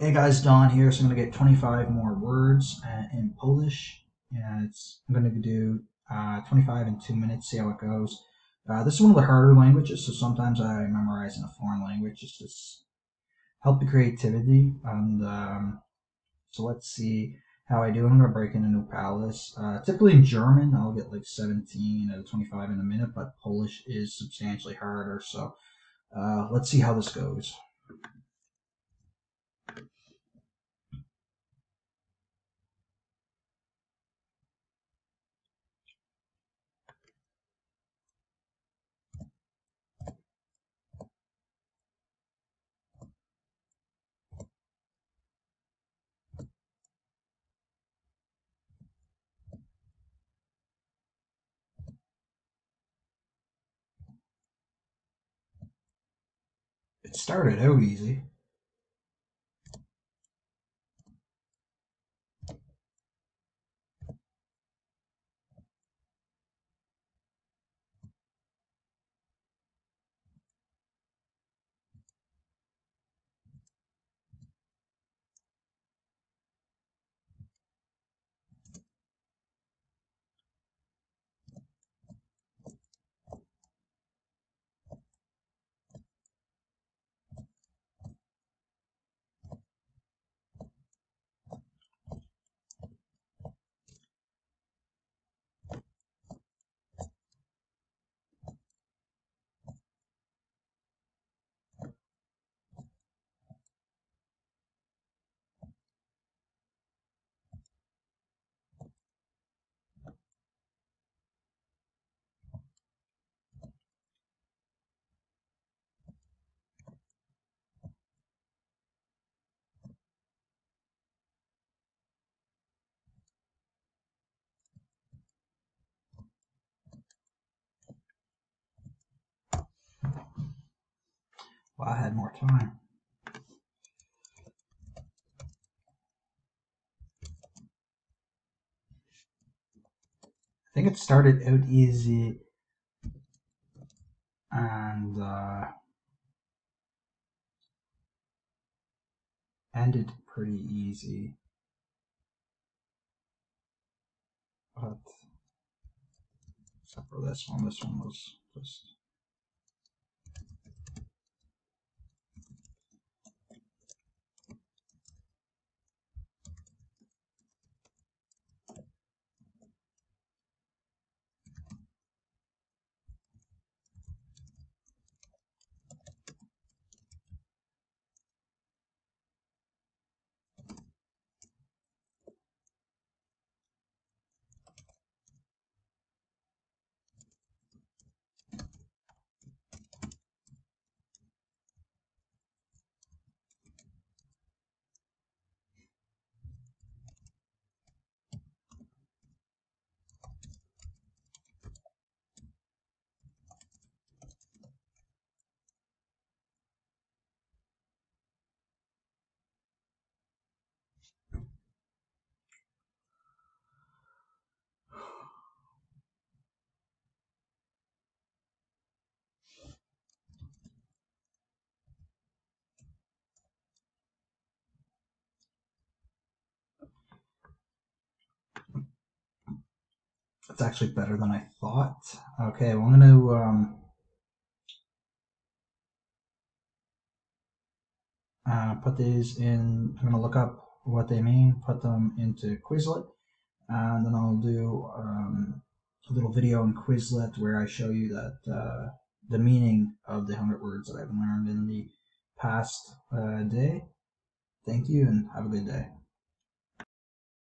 Hey guys, Don here. So I'm gonna get 25 more words in Polish, and I'm gonna do 25 in 2 minutes. See how it goes. This is one of the harder languages, so sometimes I memorize in a foreign language just to help the creativity. And so let's see how I do. I'm gonna break into New Palace. Typically in German, I'll get like 17 out of 25 in a minute, but Polish is substantially harder. So let's see how this goes. It started out easy. Well, I had more time. I think it started out easy and ended pretty easy, but except for this one was just. It's actually better than I thought. Okay, well, I'm gonna put these in. I'm gonna look up what they mean, put them into Quizlet, and then I'll do a little video in Quizlet where I show you that the meaning of the 100 words that I've learned in the past day. Thank you, and have a good day.